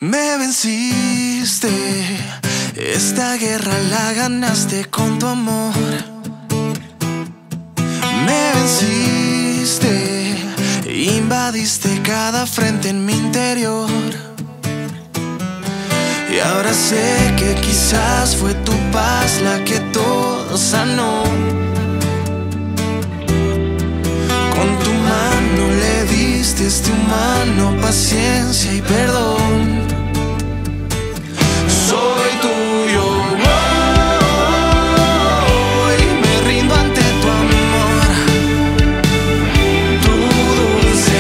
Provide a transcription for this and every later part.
Me venciste, esta guerra la ganaste con tu amor. Me venciste, invadiste cada frente en mi interior. Y ahora sé que quizás fue tu paz la que todo sanó. Con tu mano le diste a este humano paciencia y perdón. Soy tuyo, y me rindo ante tu amor. Tu dulce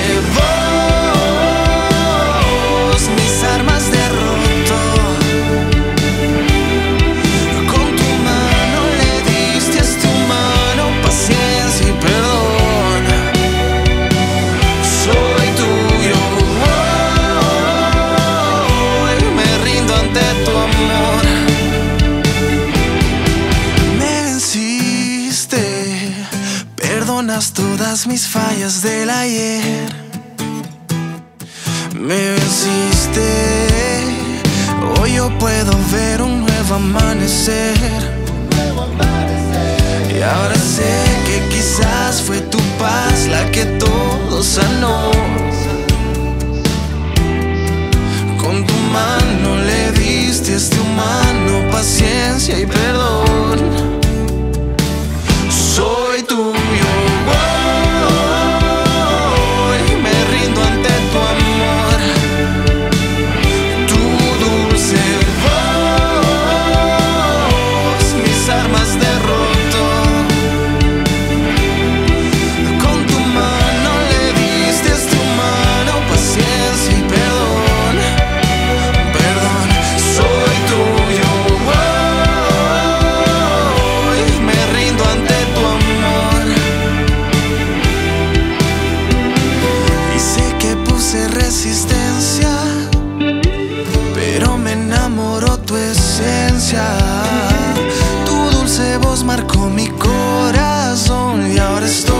voz, mis armas derrotó. Con tu mano le diste a este humano paciencia y perdón. Soy tuyo, y me rindo ante tu amor. Me venciste, perdonas todas mis fallas del ayer. Me venciste, hoy yo puedo ver un nuevo amanecer. Y ahora sé que quizás fue tu paz la que todo sanó. Con tu mano le diste a este humano paciencia y perdón. Soy tuyo, y me rindo ante tu amor. Tu dulce voz, mis armas derrotó. Con tu mano le diste a este humano paciencia y perdón. Perdón, soy tuyo, y me rindo ante tu amor. Y sé que puse resistencia, pero me enamoró tu esencia. Tu dulce voz marcó mi corazón y ahora estoy